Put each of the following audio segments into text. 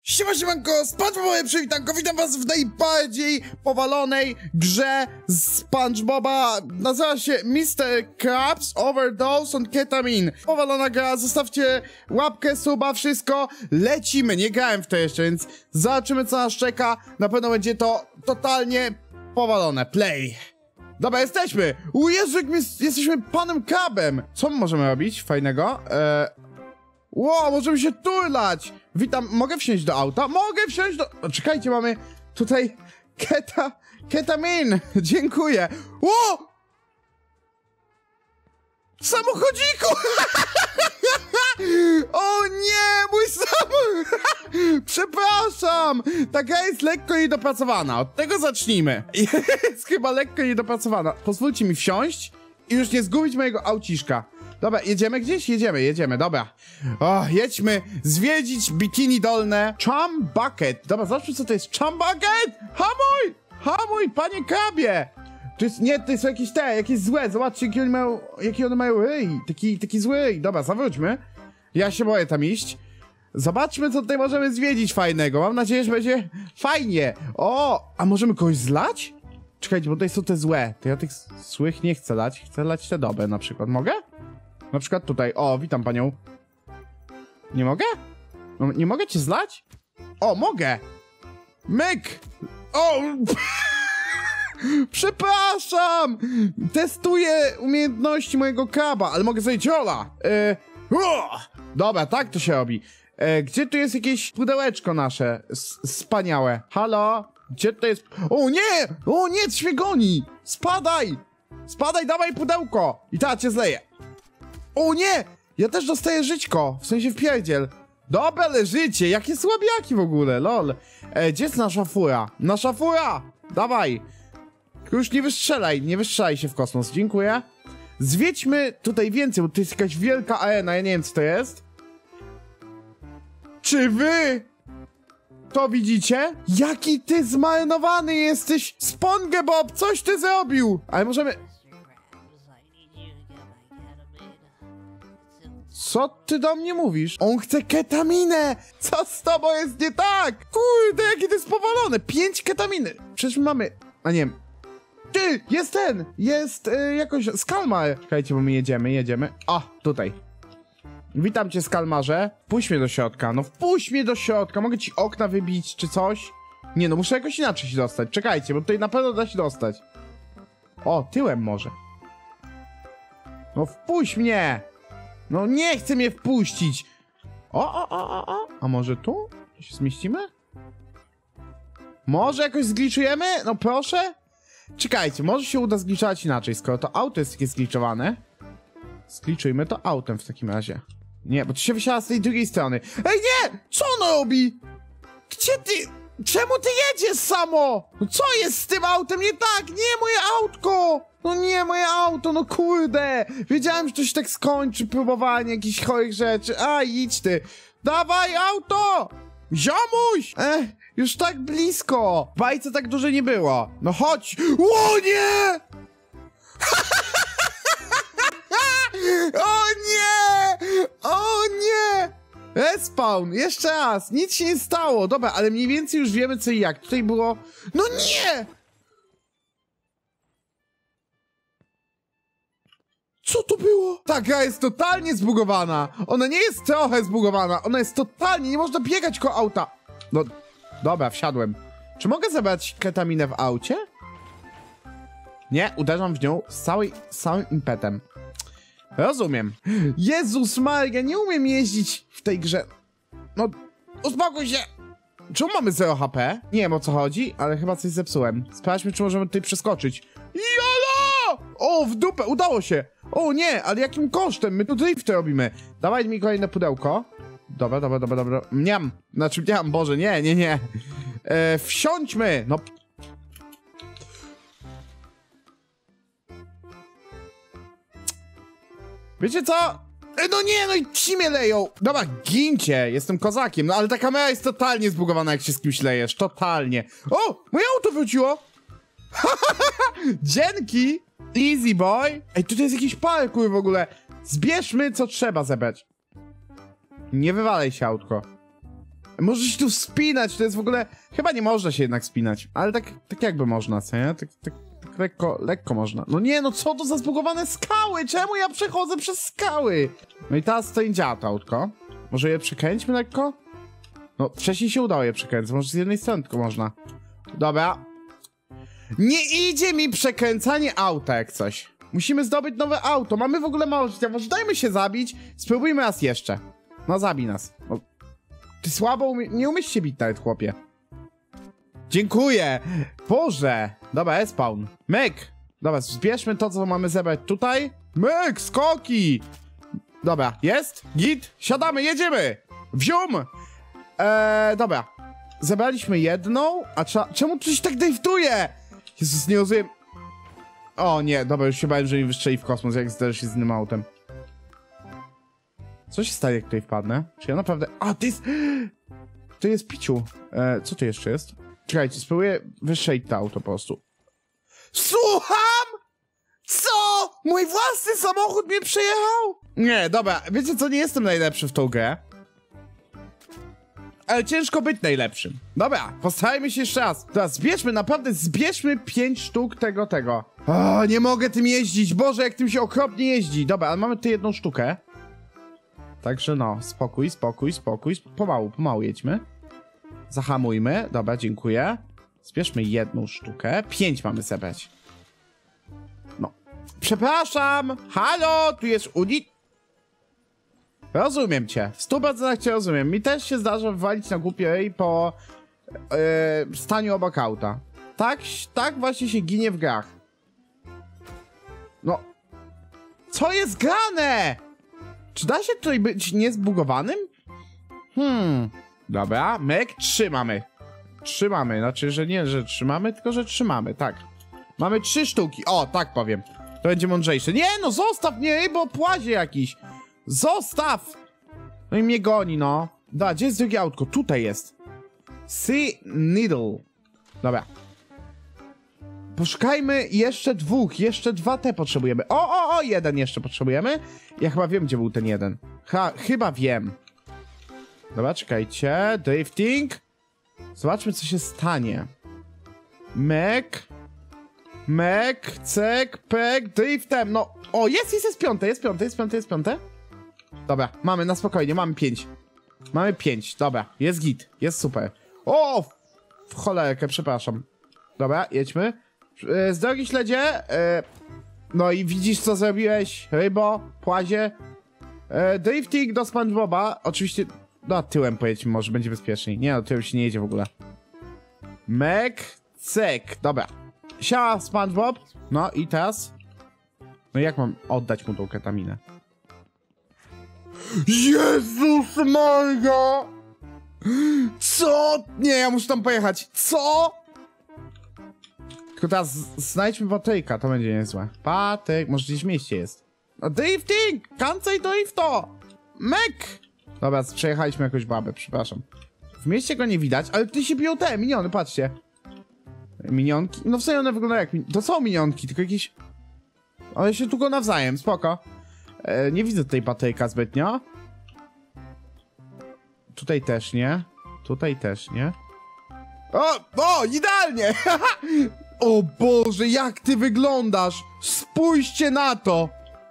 Siemanko, SpongeBob przywitanko, witam was w najbardziej powalonej grze SpongeBoba. Nazywa się Mr. Krabs Overdose on Ketamine. Powalona gra, zostawcie łapkę, suba, wszystko. Lecimy, nie grałem w to jeszcze, więc zobaczymy co nas czeka. Na pewno będzie to totalnie powalone. Play. Dobra, jesteśmy. Jezu, jak jesteśmy panem Krabem. Co my możemy robić fajnego? Wow, możemy się turlać! Witam, mogę wsiąść do auta? Mogę wsiąść do... O, czekajcie, mamy tutaj... Ketamin! Dziękuję! Ło! Samochodziku! O nie, mój samochód! Przepraszam! Ta gra jest lekko niedopracowana, od tego zacznijmy. Jest chyba lekko niedopracowana. Pozwólcie mi wsiąść i już nie zgubić mojego auciszka. Dobra, jedziemy gdzieś? Jedziemy, dobra. O, jedźmy zwiedzić Bikini Dolne. Chum Bucket. Dobra, zobaczmy co to jest. Chum Bucket! Hamuj, panie Krabie! To jest, nie, to są jakieś złe. Zobaczcie, jaki one mają ryj. Taki zły ryj. Dobra, zawróćmy. Ja się boję tam iść. Zobaczmy, co tutaj możemy zwiedzić fajnego. Mam nadzieję, że będzie fajnie. O, a możemy kogoś zlać? Czekajcie, bo tutaj są te złe. To ja tych złych nie chcę lać. Chcę lać te dobre na przykład. Mogę? Na przykład tutaj. O, witam panią. Nie mogę? No, nie mogę cię zlać? O, mogę! Myk! O! Przepraszam! Testuję umiejętności mojego kraba, ale mogę sobie dziola. Dobra, tak to się robi. Gdzie tu jest jakieś pudełeczko nasze? Wspaniałe. Halo? Gdzie to jest? O nie! O nie, coś mnie goni! Spadaj! Spadaj, dawaj pudełko! I teraz cię zleję. O nie! Ja też dostaję żyćko, w sensie wpierdziel. Dobra, leżycie, jakie słabiaki w ogóle, lol. Gdzie jest nasza fura? Nasza fura! Dawaj! Już nie wystrzelaj się w kosmos, dziękuję. Zwiedźmy tutaj więcej, bo to jest jakaś wielka arena, ja nie wiem co to jest. Czy wy to widzicie? Jaki ty zmarnowany jesteś! SpongeBob, coś ty zrobił! Ale możemy... Co ty do mnie mówisz? On chce ketaminę! Co z tobą jest nie tak? Kurde, jakie to jest powalone! 5 ketaminy! Przecież mamy... A nie wiem. Ty! Jest ten! Jest jakoś... Skalmar! Czekajcie, bo my jedziemy. O, tutaj. Witam cię, Skalmarze. Wpuść mnie do środka. No wpuść mnie do środka. Mogę ci okna wybić, czy coś? Nie, no muszę jakoś inaczej się dostać. Czekajcie, bo tutaj na pewno da się dostać. O, tyłem może. No wpuść mnie! No nie chce mnie wpuścić! O. A może tu? Się zmieścimy? Może jakoś zgliczujemy? No proszę? Czekajcie, może się uda zgliczować inaczej, skoro to auto jest takie zgliczowane. Zgliczujmy to autem w takim razie. Nie, bo to się wysiada z tej drugiej strony. Ej, nie! Co ono robi? Gdzie ty? Czemu ty jedziesz samo? No co jest z tym autem? Nie tak! Nie, moje autko! No nie, moje auto, no kurde! Wiedziałem, że to się tak skończy, próbowanie jakichś chorych rzeczy. A, idź ty! Dawaj, auto! Ziomuś! Już tak blisko! W bajce tak dużo nie było. No chodź! O nie! O nie! O nie! Respawn! Jeszcze raz! Nic się nie stało! Dobra, ale mniej więcej już wiemy co i jak. Tutaj było... No nie! Co to było? Ta gra jest totalnie zbugowana. Ona nie jest trochę zbugowana. Ona jest totalnie... Nie można biegać koło auta. No, dobra, wsiadłem. Czy mogę zebrać ketaminę w aucie? Nie, uderzam w nią z całym impetem. Rozumiem. Jezus Maria, nie umiem jeździć w tej grze. No, uspokój się. Czemu mamy 0 HP? Nie wiem o co chodzi, ale chyba coś zepsułem. Sprawdźmy, czy możemy tutaj przeskoczyć. Jolo! O, w dupę, udało się. O nie, ale jakim kosztem? My tu drift robimy. Dawaj mi kolejne pudełko. Dobra. Mniam. Znaczy mniam, Boże, nie. Wsiądźmy. No. Wiecie co? No nie, no i ci mnie leją. Dobra, gincie, jestem kozakiem. No ale ta kamera jest totalnie zbugowana, jak się z kimś lejesz. Totalnie. O, moje auto wróciło. Dzięki. Easy boy. Ej, tutaj jest jakiś parkour w ogóle. Zbierzmy, co trzeba zebrać. Nie wywalaj się, autko. Możesz się tu wspinać, to jest w ogóle... Chyba nie można się jednak wspinać, ale tak jakby można, co nie? Tak lekko można. No nie, no co to za zbugowane skały? Czemu ja przechodzę przez skały? No i teraz to nie działa to autko. Może je przekręćmy lekko? No, wcześniej się udało je przekręcić, może z jednej strony tylko można. Dobra. Nie idzie mi przekręcanie auta jak coś. Musimy zdobyć nowe auto, mamy w ogóle mało życia, może dajmy się zabić, spróbujmy raz jeszcze. No zabij nas. No, ty słabo nie umiesz się bić nawet, chłopie. Dziękuję! Boże! Dobra, respawn. Myk! Dobra, zbierzmy to, co mamy zebrać tutaj. Myk! Skoki! Dobra, jest? Git? Siadamy, jedziemy! Wzium! Dobra. Zebraliśmy jedną, a czemu tu się tak driftuje? Jezus, nie rozumiem. O nie, dobra, już się bałem, że mi wystrzeli w kosmos, jak zderzy się z innym autem. Co się stanie, jak tutaj wpadnę? Czy ja naprawdę... A, to jest... To jest piciu. Co tu jeszcze jest? Czekajcie, spróbuję wystrzelić to auto po prostu. Słucham?! Co?! Mój własny samochód mnie przejechał?! Nie, dobra, wiecie co, nie jestem najlepszy w tą grę. Ale ciężko być najlepszym. Dobra, postarajmy się jeszcze raz. Teraz zbierzmy, naprawdę zbierzmy 5 sztuk tego. O, nie mogę tym jeździć, Boże, jak tym się okropnie jeździ. Dobra, ale mamy tu jedną sztukę. Także no, spokój. Pomału jedźmy. Zahamujmy. Dobra, dziękuję. Zbierzmy jedną sztukę. 5 mamy zebrać. No. Przepraszam! Halo! Tu jest unit... Rozumiem cię. W 100% cię rozumiem. Mi też się zdarza wywalić na głupiej po... staniu obok auta. Tak właśnie się ginie w grach. No. Co jest grane? Czy da się tutaj być niezbugowanym? Dobra, myk, trzymamy. Znaczy, że nie, że trzymamy, tylko że trzymamy, tak. Mamy 3 sztuki, o, tak powiem. To będzie mądrzejsze. Nie, no zostaw mnie, bo płazie jakiś. Zostaw! No i mnie goni, no. Dobra, gdzie jest drugie autko? Tutaj jest. Sea Needle. Dobra. Poszukajmy jeszcze 2, jeszcze 2 te potrzebujemy. O, jeden jeszcze potrzebujemy. Ja chyba wiem, gdzie był ten jeden. Chyba wiem. Dobra, czekajcie. Drifting. Zobaczmy, co się stanie. Mek, cek, pek, driftem. No, o, jest piąte. Dobra, mamy na spokojnie, mamy 5. Mamy 5, dobra, jest git, jest super. O, w cholerkę, przepraszam. Dobra, jedźmy. Z drogi śledzie. No i widzisz, co zrobiłeś, rybo, płazie. Drifting do SpongeBoba. Oczywiście, no tyłem pojedźmy, może będzie bezpieczniej. Nie, no tyłem się nie jedzie w ogóle. Mek, cek, dobra. Siema, SpongeBob. No i teraz? No jak mam oddać mu tą ketaminę? Jezus Maria! Co? Nie, ja muszę tam pojechać. Co? Tylko teraz znajdźmy Patryka, to będzie niezłe. Patryk, może gdzieś w mieście jest. No drifting! Kancej drifto! Mek! Dobra, przejechaliśmy jakąś babę, przepraszam. W mieście go nie widać, ale tutaj się biją te miniony, patrzcie. Minionki? No w sensie one wyglądają jak... To są minionki, tylko jakieś... One się tylko nawzajem, spoko. Nie widzę tutaj Patryka zbytnio. Tutaj też nie. O, idealnie! O Boże, jak ty wyglądasz! Spójrzcie na to!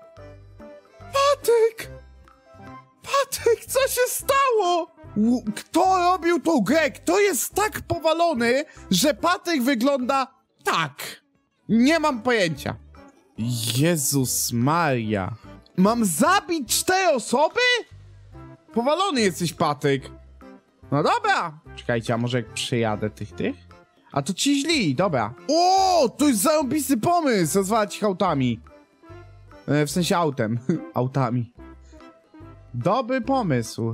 Patryk, co się stało? Kto robił tą grę? Kto jest tak powalony, że Patryk wygląda tak? Nie mam pojęcia. Jezus Maria. Mam zabić 4 osoby? Powalony jesteś, Patryk. No dobra. Czekajcie, a może jak przyjadę tych? A to ci źli, dobra. O, to jest zarąbisty pomysł, rozwalać ich autami. W sensie autem. Autami. Dobry pomysł.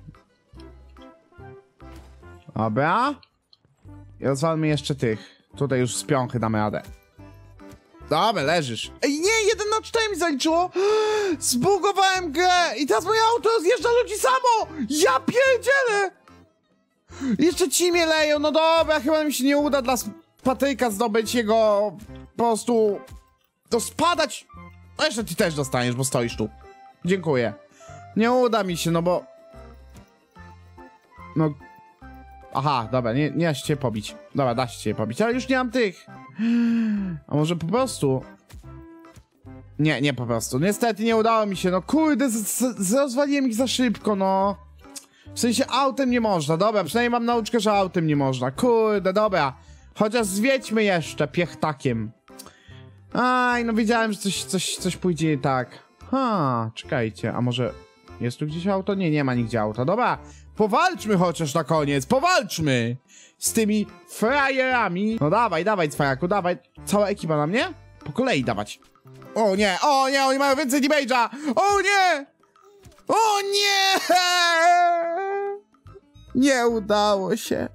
Dobra. I rozwalmy jeszcze tych. Tutaj już z piąchy damy radę. Dobra, leżysz. Ej, nie, 1 na 4 mi zaliczyło. Zbugowałem grę i teraz moje auto rozjeżdża ludzi samo. Ja pierdzielę. Jeszcze ci mnie leją, no dobra, chyba mi się nie uda dla Patryka zdobyć jego po prostu... To spadać... No jeszcze ty też dostaniesz, bo stoisz tu. Dziękuję. Nie uda mi się, no bo... No, Aha, dobra, nie da się cię pobić. Dobra, da się cię pobić, ale już nie mam tych. A może po prostu... Nie po prostu. Niestety nie udało mi się, no kurde, rozwaliłem ich za szybko, no. W sensie autem nie można, dobra, przynajmniej mam nauczkę, że autem nie można. Kurde, dobra. Chociaż zwiedźmy jeszcze piechtakiem. Aj, no wiedziałem, że coś pójdzie nie tak. Czekajcie, a może jest tu gdzieś auto? Nie ma nigdzie auta, dobra. Powalczmy chociaż na koniec, powalczmy! Z tymi frajerami. No dawaj, cwaniaku, dawaj. Cała ekipa na mnie? Po kolei dawać. O nie, oni mają więcej damage'a! O nie! O nie! Nie udało się.